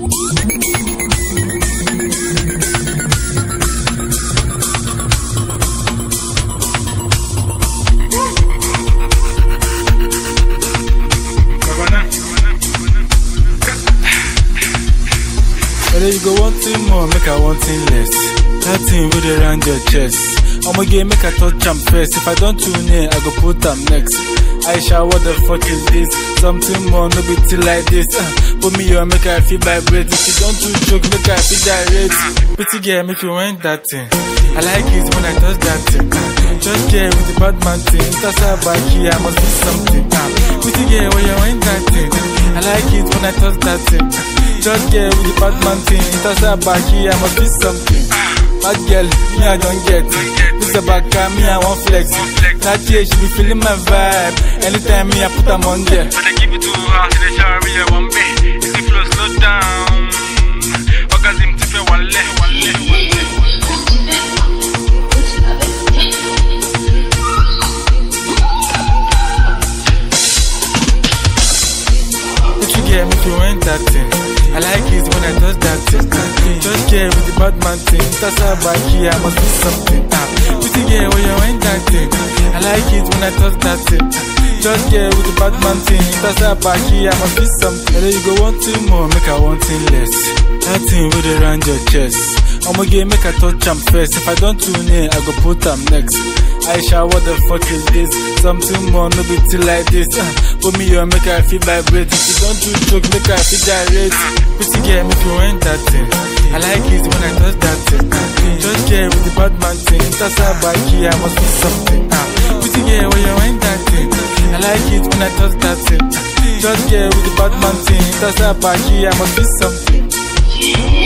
You go wanting more, make I wanting less. That thing with around your chest. Omoge, make I touch am first. If I don't tune in, I go put am next. Aisha, what the fuck is this? Something more, no be till like this. Put me on, make I feel vibrate. If you don't do joke, make I feel direct. Pretty girl, make you want that thing. I like it when I touch that thing. Just get with the bad man thing. That's a Baki I must be something. Pretty girl, when you want that thing. I like it when I touch that thing. Just get with the bad man thing. That's a Baki I must be something. Bad girl, me I don't get it. This a backa, me I want flex. That year she be feeling my vibe. Anytime me I put them on there. But I give it to her, she dey shower me a wambe. Eaziflow slow down. Orgasm to feel Wanle. Yeah, make you want that thing. I like it when I touch that thing. Just get with the bad man thing. That's a Baki, I must be something. Pretty girl, when you want that thing. I like it when I touch that thing. Just get with the bad man thing. That's a Baki, I must be something. And then you go wanting more, make I wanting less. That thing with around your chest. Omoge, make I touch am first. If I don't tune in, I go put am next. Aisha, what the fuck is this? Something more, no be till like this. Put me on, make I feel vibrate. If you don't do joke, make I feel direct. Pretty girl, make you want that thing. I like it when I touch that thing. Just get with the bad man thing. That's a Baki, I must be something. Pretty girl, when you want that thing. I like it when I touch that thing. Just get with the bad man thing. That's a Baki, I must be something.